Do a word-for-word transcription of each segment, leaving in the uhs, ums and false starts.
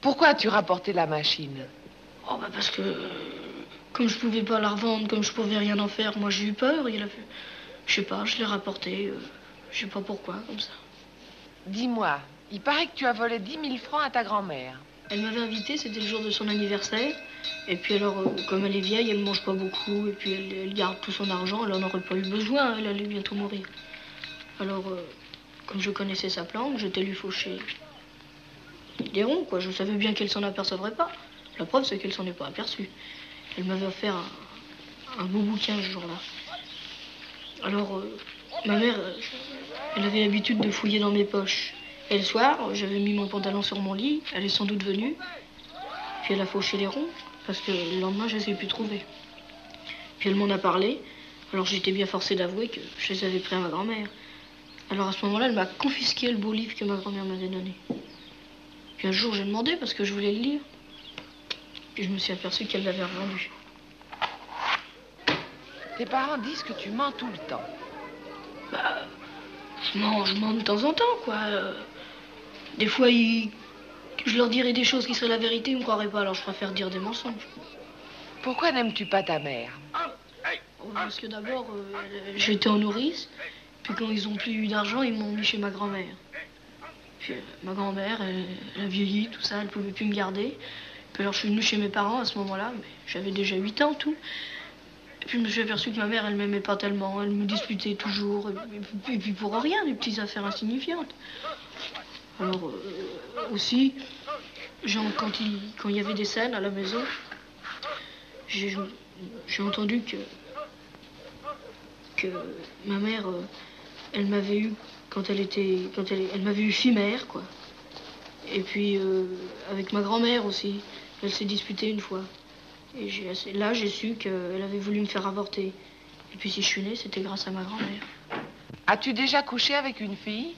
Pourquoi as-tu rapporté la machine? Oh, bah parce que... Comme je pouvais pas la revendre, comme je pouvais rien en faire, moi j'ai eu peur. Il a fait... Je sais pas, je l'ai rapporté. Euh, je sais pas pourquoi, comme ça. Dis-moi, il paraît que tu as volé dix mille francs à ta grand-mère. Elle m'avait invité, c'était le jour de son anniversaire. Et puis alors, euh, comme elle est vieille, elle ne mange pas beaucoup. Et puis elle, elle garde tout son argent, elle n'en aurait pas eu besoin, elle allait bientôt mourir. Alors, euh, comme je connaissais sa planque, j'étais lui faucher des ronds, quoi. Je savais bien qu'elle s'en apercevrait pas. La preuve, c'est qu'elle s'en est pas aperçue. Elle m'avait offert un, un beau bouquin ce jour-là. Alors, euh, ma mère, euh, elle avait l'habitude de fouiller dans mes poches. Et le soir, j'avais mis mon pantalon sur mon lit, elle est sans doute venue. Puis elle a fauché les ronds, parce que le lendemain, je ne les ai plus trouvés. Puis elle m'en a parlé, alors j'étais bien forcée d'avouer que je les avais pris à ma grand-mère. Alors à ce moment-là, elle m'a confisqué le beau livre que ma grand-mère m'avait donné. Puis un jour, j'ai demandé parce que je voulais le lire. Puis je me suis aperçue qu'elle l'avait revendu. Tes parents disent que tu mens tout le temps. Bah, je mens, je mens de temps en temps, quoi. Euh, des fois, ils... je leur dirais des choses qui seraient la vérité, ils ne me croiraient pas, alors je préfère dire des mensonges. Pourquoi n'aimes-tu pas ta mère? Parce que d'abord, euh, j'étais en nourrice, puis quand ils n'ont plus eu d'argent, ils m'ont mis chez ma grand-mère. Puis euh, ma grand-mère, elle, elle a vieilli, tout ça, elle ne pouvait plus me garder. Puis alors je suis venue chez mes parents à ce moment-là, mais j'avais déjà huit ans, tout. Et puis je me suis aperçue que ma mère, elle m'aimait pas tellement, elle me disputait toujours, et puis, et puis pour rien, des petites affaires insignifiantes. Alors euh, aussi, genre, quand il, quand il y avait des scènes à la maison, j'ai entendu que, que ma mère, euh, elle m'avait eu quand elle était, quand elle, elle m'avait eu fille-mère, quoi. Et puis euh, avec ma grand-mère aussi, elle s'est disputée une fois. Et là, j'ai su qu'elle avait voulu me faire avorter. Et puis si je suis née, c'était grâce à ma grand-mère. As-tu déjà couché avec une fille?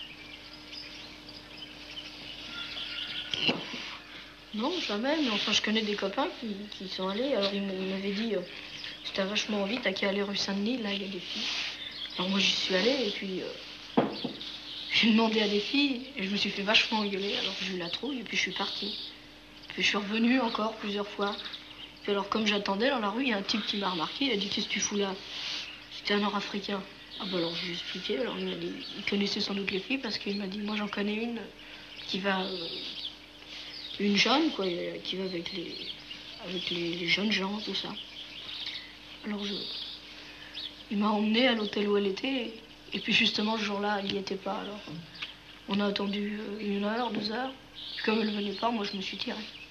Non, jamais, mais enfin, je connais des copains qui, qui sont allés. Alors, ils m'avaient dit, euh, si t'as vachement envie, t'as qu'à aller rue Saint-Denis, là, il y a des filles. Alors, moi, j'y suis allée, et puis, euh, j'ai demandé à des filles, et je me suis fait vachement engueuler, alors j'ai eu la trouille, et puis je suis partie. Puis je suis revenue encore plusieurs fois. Puis alors, comme j'attendais dans la rue, il y a un type qui m'a remarqué, il a dit, qu'est-ce que tu fous là? C'était un Nord-Africain. Ah bah alors, je lui ai expliqué, alors il m'a dit, il connaissait sans doute les filles, parce qu'il m'a dit, moi, j'en connais une qui va... Euh, une jeune, quoi, qui va avec les, avec les, les jeunes gens, tout ça. Alors, je, il m'a emmené à l'hôtel où elle était, et puis justement, ce jour-là, elle n'y était pas, alors on a attendu une heure, deux heures, puis comme elle ne venait pas, moi, je me suis tirée.